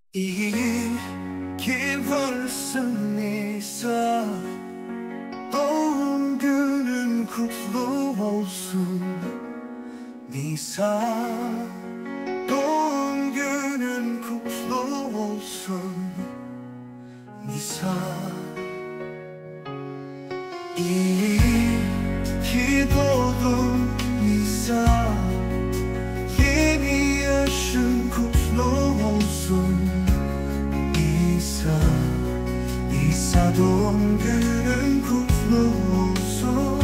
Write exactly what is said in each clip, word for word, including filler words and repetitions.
İyi ki varsın Nisa, doğum günün kutlu olsun Nisa, doğum günün kutlu olsun Nisa. İyi ki doğdun Nisa, yeni yaşın kutlu olsun Nisa. Nisa, doğum günün kutlu olsun.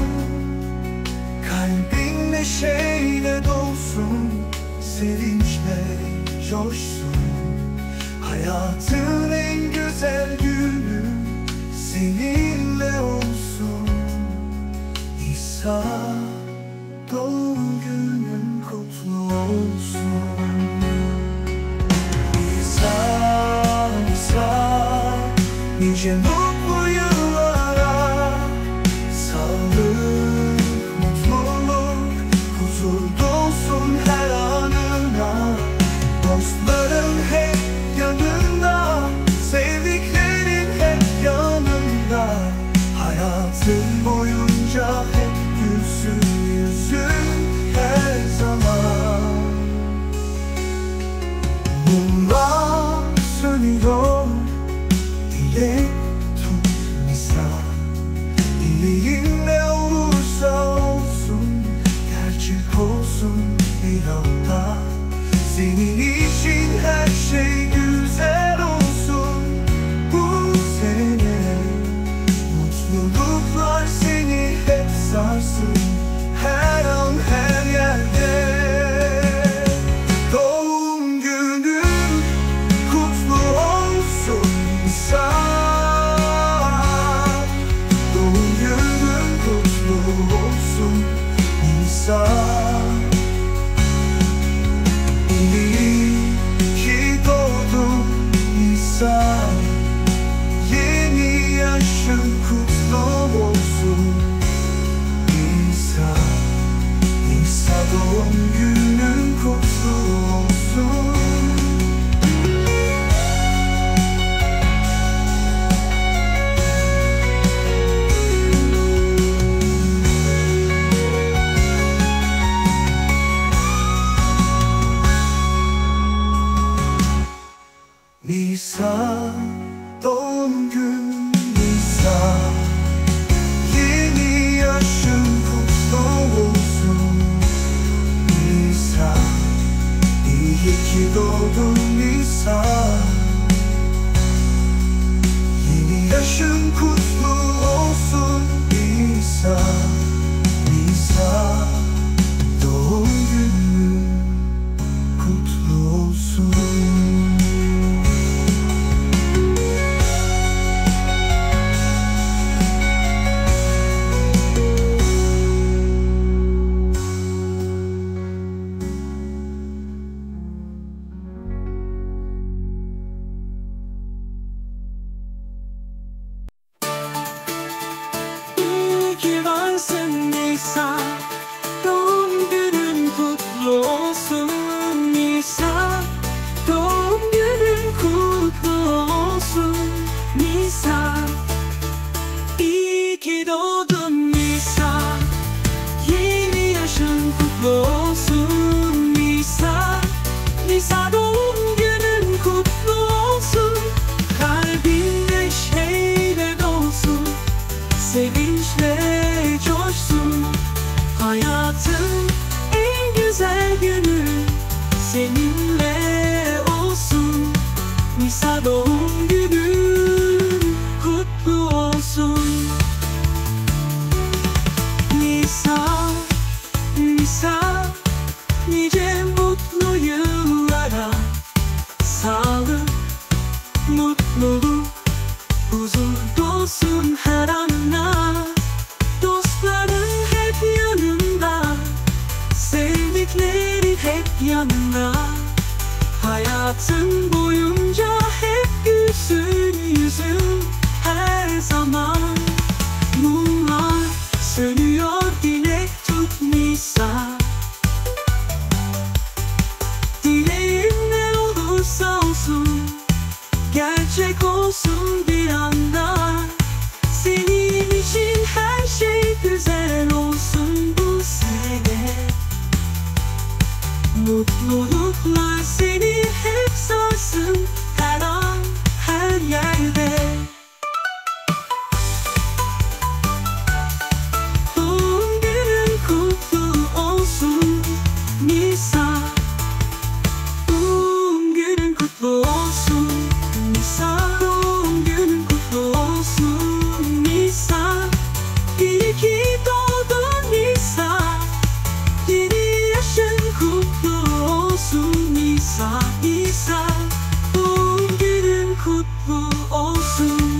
Kalbin neşeyle dolsun, sevinçle coşsun. Hayatın en güzel günü seninle olsun Nisa, doğum günün kutlu olsun Nisa, Nisa, nice mutlu yıllara, sağlık, mutluluk, huzur dolsun her anına. Dostların hep yanında, sevdiklerin hep yanında. Hayatın boyunca hep gülsün yüzün her zaman. Mumlar sönüyor, dilek tut Nisa. Dileğin ne olursa olsun, gerçek olsun bir anda. Senin için her şey güzel olsun bu sene. Mutluluklar seni hep sarsın her an her yerde. Doğum günün kutlu olsun Nisa, doğum günün kutlu olsun Nisa. İyi ki doğdun Nisa, yeni yaşın kutlu olsun Nisa. Nisa, doğum günün kutlu olsun. Nisa, doğum günün Nisa, yeni yaşın kutlu olsun Nisa. İyi ki doğdun Nisa, yeni yaşın kutlu olsun Nisa. Nisa, doğum günün kutlu olsun. olsun bir anda. Senin için her şey güzel olsun bu sene. Mutluluklar seni hep sarsın, her an, her yerde. Doğum günün kutlu olsun Nisa. Doğum günün kutlu olsun Nisa. Doğum günün kutlu olsun Nisa. İyi ki doğdun Nisa. Yeni yaşın kutlu olsun Nisa. Nisa, doğum günün kutlu olsun.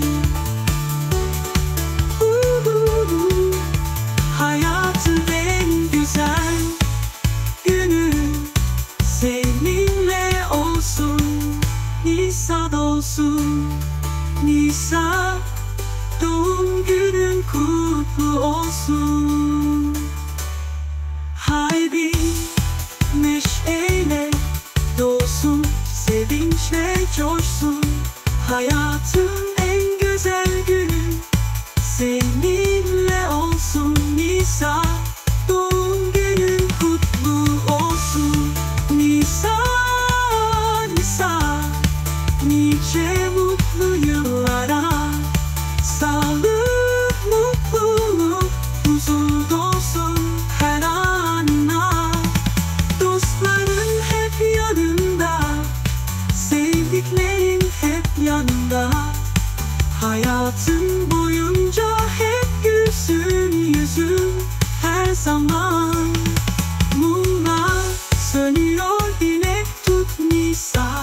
Uhuhu. Hayatın en güzel günü seninle olsun. Nisa dolsun Nisa, doğum günün kutlu olsun. Haydi neşeyle dolsun, sevinçle coşsun. Hayatın en güzel günü seninle olsun Nisa. Doğum günün kutlu olsun Nisa. Nisa, nice mutlu yıllara. Sağlık, mutluluk, huzur dolsun her anına. Dostların hep yanında, sevdiklerin hep yanında. Hayatın boyunca hep gülsün yüzün her zaman. Mumlar sönüyor, dilek tut Nisa.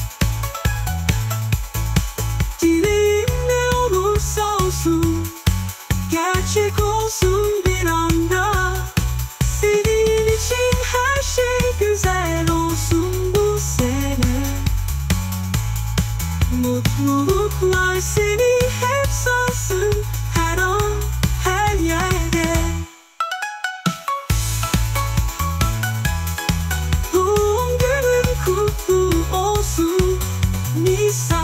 Dileğin ne olursa olsun, gerçek olsun bir anda. Senin için her şey güzel olsun bu sene. Mutluluklar seni hep sarsın, her an, her yerde. Doğum günün kutlu olsun Nisa.